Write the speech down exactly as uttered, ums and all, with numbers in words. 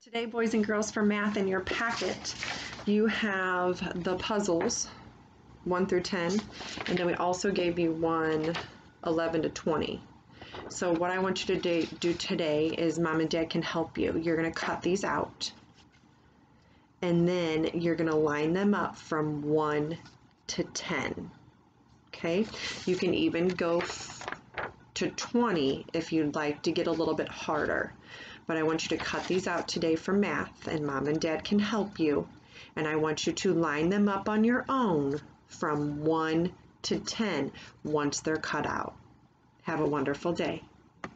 Today, boys and girls, for math in your packet, you have the puzzles, one through ten, and then we also gave you one, eleven to twenty. So what I want you to do, do today is Mom and Dad can help you. You're going to cut these out, and then you're going to line them up from one to ten. Okay? You can even go to twenty if you'd like to get a little bit harder. But I want you to cut these out today for math, and Mom and Dad can help you. And I want you to line them up on your own from one to ten once they're cut out. Have a wonderful day.